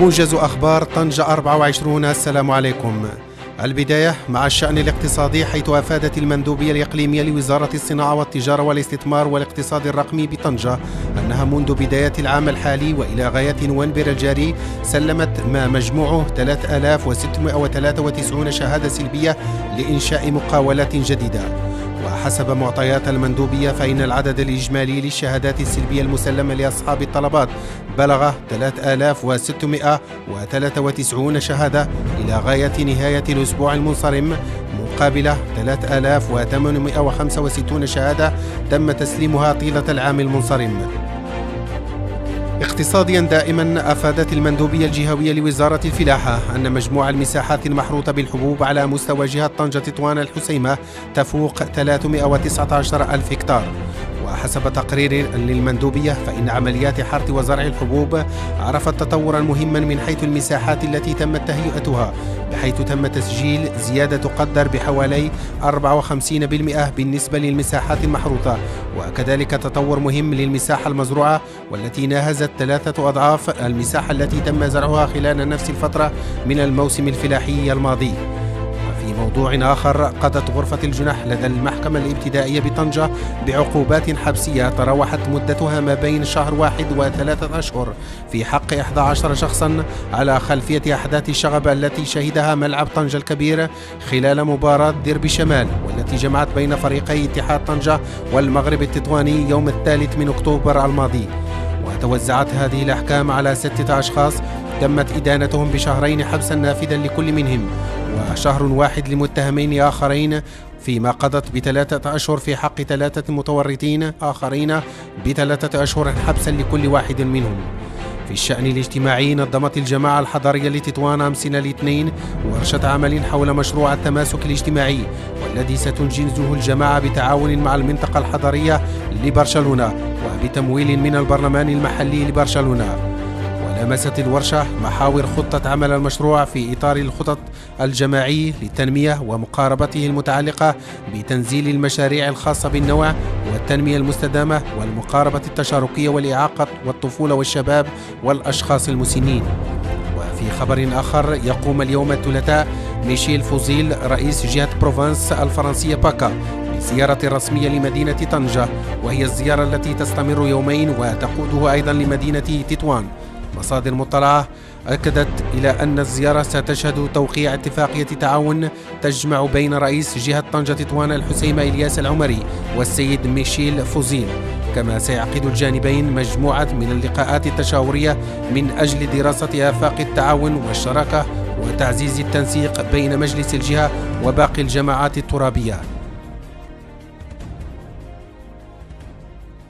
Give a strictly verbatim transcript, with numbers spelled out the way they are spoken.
موجز أخبار طنجة أربعة وعشرين. السلام عليكم. البداية مع الشأن الاقتصادي، حيث أفادت المندوبية الإقليمية لوزارة الصناعة والتجارة والاستثمار والاقتصاد الرقمي بطنجة أنها منذ بداية العام الحالي وإلى غاية نوفمبر الجاري سلمت ما مجموعه ثلاثة آلاف وستمائة وثلاثة وتسعين شهادة سلبية لإنشاء مقاولات جديدة. وحسب معطيات المندوبية فإن العدد الإجمالي للشهادات السلبية المسلمة لأصحاب الطلبات بلغ ثلاثة آلاف وستمائة وثلاثة وتسعين شهادة إلى غاية نهاية الأسبوع المنصرم، مقابل ثلاثة آلاف وثمانمائة وخمسة وستين شهادة تم تسليمها طيلة العام المنصرم. اقتصاديا دائما، أفادت المندوبية الجهوية لوزارة الفلاحة أن مجموع المساحات المحروطة بالحبوب على مستوى جهة طنجة تطوان الحسيمة تفوق ثلاثمائة وتسعة عشر ألف هكتار. وحسب تقرير للمندوبية فإن عمليات حرث وزرع الحبوب عرفت تطورا مهما من حيث المساحات التي تمت تهيئتها، بحيث تم تسجيل زيادة تقدر بحوالي أربعة وخمسين بالمئة بالنسبة للمساحات المحروطة، وكذلك تطور مهم للمساحة المزروعة والتي ناهزت ثلاثة أضعاف المساحة التي تم زرعها خلال نفس الفترة من الموسم الفلاحي الماضي. في موضوع آخر، قضت غرفة الجنح لدى المحكمة الابتدائية بطنجة بعقوبات حبسية تراوحت مدتها ما بين شهر واحد وثلاثة أشهر في حق إحدى عشر شخصا على خلفية أحداث الشغب التي شهدها ملعب طنجة الكبير خلال مباراة ديربي شمال، والتي جمعت بين فريقي اتحاد طنجة والمغرب التطواني يوم الثالث من أكتوبر الماضي. وتوزعت هذه الأحكام على ستة أشخاص تمت إدانتهم بشهرين حبسا نافذا لكل منهم، وشهر واحد لمتهمين آخرين، فيما قضت بثلاثة أشهر في حق ثلاثة متورطين آخرين بثلاثة أشهر حبسا لكل واحد منهم. في الشأن الاجتماعي، نظمت الجماعة الحضرية لتطوان أمس الاثنين ورشة عمل حول مشروع التماسك الاجتماعي، والذي ستنجزه الجماعة بتعاون مع المنطقة الحضرية لبرشلونة وبتمويل من البرلمان المحلي لبرشلونة. ولمست الورشة محاور خطة عمل المشروع في إطار الخطط الجماعي للتنمية ومقاربته المتعلقة بتنزيل المشاريع الخاصة بالنوع والتنمية المستدامة والمقاربة التشاركية والإعاقة والطفولة والشباب والأشخاص المسنين. وفي خبر آخر، يقوم اليوم الثلاثاء ميشيل فوزيل رئيس جهة بروفانس الفرنسية باكا بزيارة رسمية لمدينة طنجة، وهي الزيارة التي تستمر يومين وتقوده أيضا لمدينة تطوان. مصادر مطلعة أكدت إلى أن الزيارة ستشهد توقيع اتفاقية تعاون تجمع بين رئيس جهة طنجة تطوان الحسيمة إلياس العمري والسيد ميشيل فوزيل، كما سيعقد الجانبين مجموعة من اللقاءات التشاورية من أجل دراسة آفاق التعاون والشراكة وتعزيز التنسيق بين مجلس الجهة وباقي الجماعات الترابية.